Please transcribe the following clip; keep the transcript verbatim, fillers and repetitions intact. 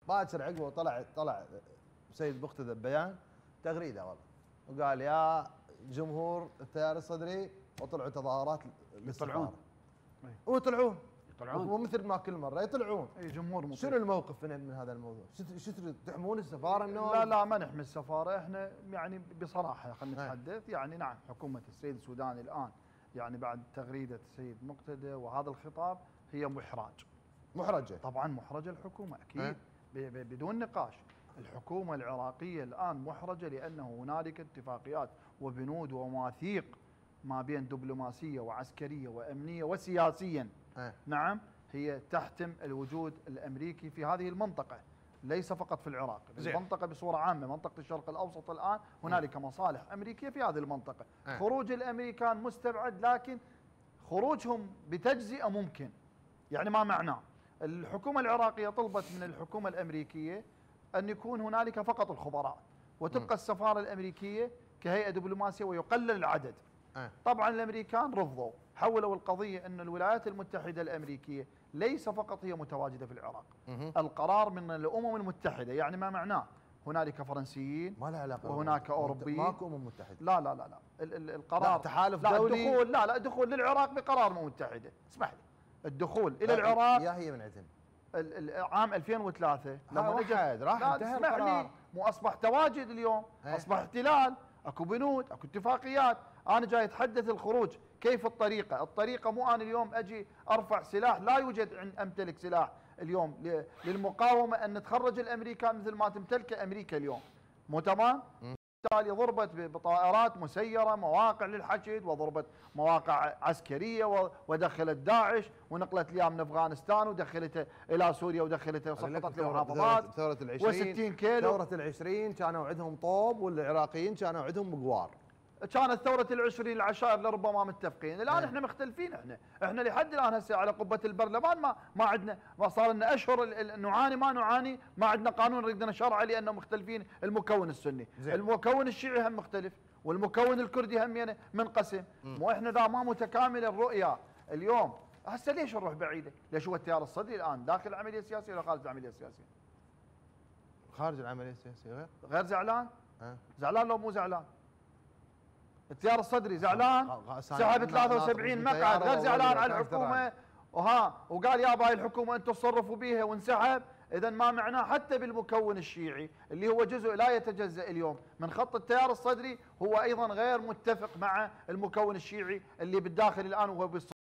باكر عقبه طلع طلع سيد بختة بيان تغريده والله، وقال يا جمهور التيار الصدري وطلعوا تظاهرات للسفاره. ويطلعون يطلعون مو مثل ما كل مره يطلعون. اي جمهور مطلع. شنو الموقف من هذا الموضوع؟ شو تحمون السفاره منهم؟ لا لا ما نحمي السفاره، احنا يعني بصراحه خلينا نتحدث، يعني نعم حكومه السيد السوداني الان يعني بعد تغريده السيد مقتدى وهذا الخطاب هي محراج. محرجه؟ طبعا محرجه الحكومه اكيد بدون نقاش. الحكومه العراقيه الان محرجه لانه هنالك اتفاقيات وبنود ومواثيق ما بين دبلوماسيه وعسكريه وامنيه وسياسيا. أه. نعم هي تحتم الوجود الامريكي في هذه المنطقه، ليس فقط في العراق، في المنطقه بصوره عامه، منطقه الشرق الاوسط الان هنالك مصالح امريكيه في هذه المنطقه. أه. خروج الامريكان مستبعد، لكن خروجهم بتجزئه ممكن. يعني ما معناه؟ الحكومه العراقيه طلبت من الحكومه الامريكيه ان يكون هنالك فقط الخبراء، وتبقى السفاره الامريكيه كهيئه دبلوماسيه ويقلل العدد. أه. طبعا الامريكان رفضوا، حولوا القضيه ان الولايات المتحده الامريكيه ليس فقط هي متواجده في العراق. أه. القرار من الامم المتحده، يعني ما معناه هنالك فرنسيين ما له علاقه وهناك اوروبيين. ماكو امم متحده. لا لا لا لا القرار لا تحالف لا دولي. الدخول لا لا الدخول للعراق بقرار الامم المتحده، اسمح لي. الدخول الى العراق يا هي من عندهم عام ألفين وثلاثة لما اجت راح انتهى اسمح لي، مو اصبح تواجد اليوم، هي. اصبح احتلال، اكو بنود، اكو اتفاقيات. انا جاي اتحدث الخروج، كيف الطريقه؟ الطريقه مو انا اليوم اجي ارفع سلاح، لا يوجد عند امتلك سلاح اليوم للمقاومه ان تخرج الامريكان مثل ما تمتلك امريكا اليوم. مو تمام؟ بالتالي ضربت بطائرات مسيره مواقع للحشد، وضربت مواقع عسكريه، ودخلت داعش ونقلت لها من افغانستان ودخلتها الى سوريا ودخلتها وسقطت لها محافظات. ثوره العشرين وستين كيلو. ثوره العشرين كانوا عندهم طوب والعراقيين كانوا عندهم مقوار. كانت ثورة العشرين العشائر لربما متفقين، الآن احنا مختلفين، احنا احنا لحد الآن هسه على قبة البرلمان ما ما عندنا، ما صار لنا أشهر نعاني ما نعاني، ما عندنا قانون نريد نشرعه لأنه مختلفين المكون السني، زي. المكون الشيعي هم مختلف، والمكون الكردي هم منقسم، مو احنا ذا ما متكامل الرؤية اليوم. هسه ليش نروح بعيدة؟ ليش هو التيار الصدري الآن داخل العملية السياسية ولا خارج العملية السياسية؟ خارج العملية السياسية غير؟ غير زعلان؟ أه؟ زعلان لو مو زعلان؟ التيار الصدري زعلان، سحب ثلاثة وسبعين مقعد، غير زعلان على الحكومه وها وقال يا باي الحكومه انتم تصرفوا بيها وانسحب. اذا ما معناه حتى بالمكون الشيعي اللي هو جزء لا يتجزا اليوم من خط التيار الصدري، هو ايضا غير متفق مع المكون الشيعي اللي بالداخل الان وهو